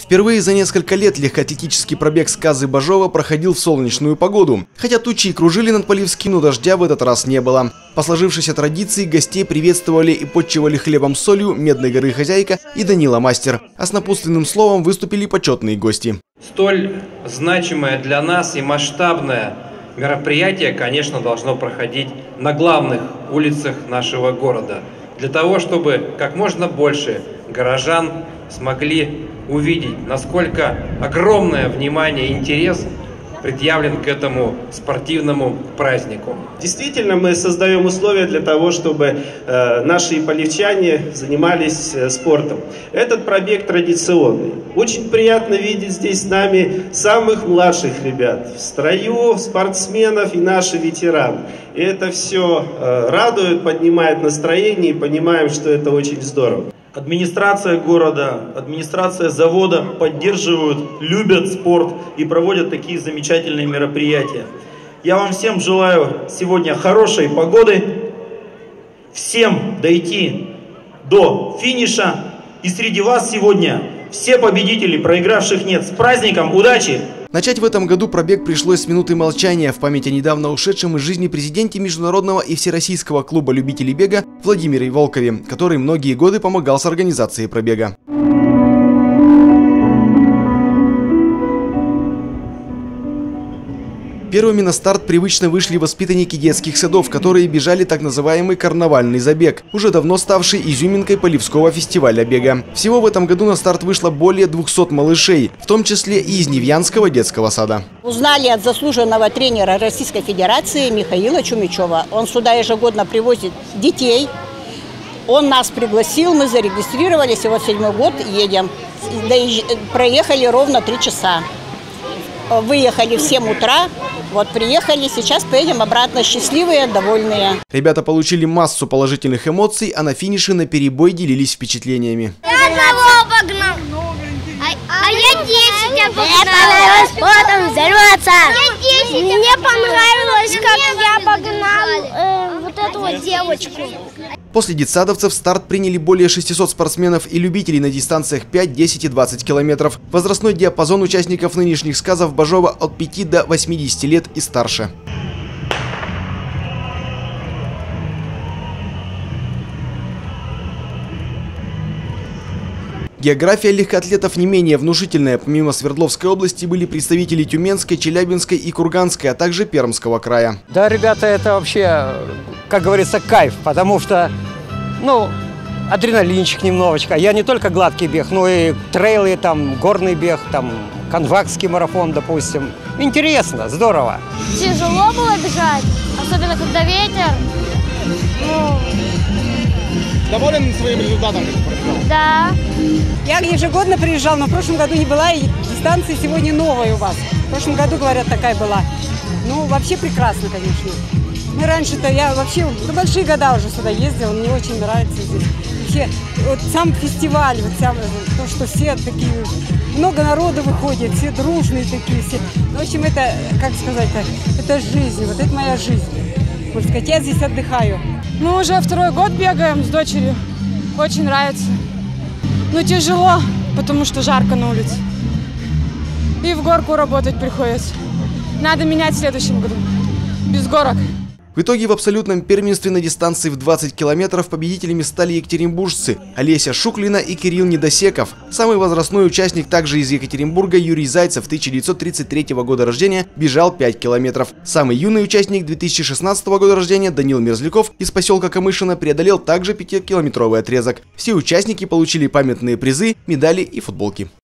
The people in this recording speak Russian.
Впервые за несколько лет легкоатлетический пробег сказы Бажова проходил в солнечную погоду. Хотя тучи и кружили над Полевским, но дождя в этот раз не было. По сложившейся традиции гостей приветствовали и подчивали хлебом с солью Медной горы хозяйка и Данила Мастер. А с напутственным словом выступили почетные гости. Столь значимое для нас и масштабное мероприятие, конечно, должно проходить на главных улицах нашего города. Для того, чтобы как можно больше горожан смогли увидеть, насколько огромное внимание и интерес предъявлен к этому спортивному празднику. Действительно, мы создаем условия для того, чтобы наши полевчане занимались спортом. Этот пробег традиционный. Очень приятно видеть здесь с нами самых младших ребят в строю, спортсменов и наши ветераны. И это все радует, поднимает настроение, и понимаем, что это очень здорово. Администрация города, администрация завода поддерживают, любят спорт и проводят такие замечательные мероприятия. Я вам всем желаю сегодня хорошей погоды, всем дойти до финиша. И среди вас сегодня все победители, проигравших нет. С праздником, удачи! Начать в этом году пробег пришлось с минуты молчания в память о недавно ушедшем из жизни президенте Международного и Всероссийского клуба любителей бега Владимире Волкове, который многие годы помогал с организацией пробега. Первыми на старт привычно вышли воспитанники детских садов, которые бежали так называемый карнавальный забег, уже давно ставший изюминкой Полевского фестиваля бега. Всего в этом году на старт вышло более 200 малышей, в том числе и из Невьянского детского сада. Узнали от заслуженного тренера Российской Федерации Михаила Чумичева. Он сюда ежегодно привозит детей. Он нас пригласил, мы зарегистрировались, и вот 7-й год едем. Проехали ровно 3 часа. Выехали в 7 утра. Вот приехали, сейчас поедем обратно счастливые, довольные. Ребята получили массу положительных эмоций, а на финише наперебой делились впечатлениями. Я одного обогнал, а я 10 обогнал. Мне понравилось потом взорваться. Мне понравилось, как я обогнал вот эту вот девочку. После детсадовцев старт приняли более 600 спортсменов и любителей на дистанциях 5, 10 и 20 километров. Возрастной диапазон участников нынешних сказов Бажова от 5 до 80 лет и старше. География легкоатлетов не менее внушительная. Помимо Свердловской области были представители Тюменской, Челябинской и Курганской, а также Пермского края. Да, ребята, это вообще, как говорится, кайф, потому что, адреналинчик немножечко. Я не только гладкий бег, но и трейлы, там, горный бег, там, конвакский марафон, допустим. Интересно, здорово. Тяжело было бежать, особенно когда ветер. Доволен своим результатом? Да. Я ежегодно приезжал, но в прошлом году не была, и дистанция сегодня новая у вас. В прошлом году, говорят, такая была. Вообще прекрасно, конечно. Мы раньше-то, я вообще на большие года уже сюда ездила, мне очень нравится здесь. Вообще, вот сам фестиваль, то, что все такие, много народу выходит, все дружные такие, все. В общем, это, как сказать, это жизнь, вот это моя жизнь. Можно сказать, я здесь отдыхаю. Мы уже 2-й год бегаем с дочерью. Очень нравится. Тяжело, потому что жарко на улице. И в горку работать приходится. Надо менять в следующем году. Без горок. В итоге в абсолютном первенстве на дистанции в 20 километров победителями стали екатеринбуржцы Олеся Шуклина и Кирилл Недосеков. Самый возрастной участник также из Екатеринбурга Юрий Зайцев, 1933 года рождения, бежал 5 километров. Самый юный участник 2016 года рождения Данил Мерзляков из поселка Камышино преодолел также 5-километровый отрезок. Все участники получили памятные призы, медали и футболки.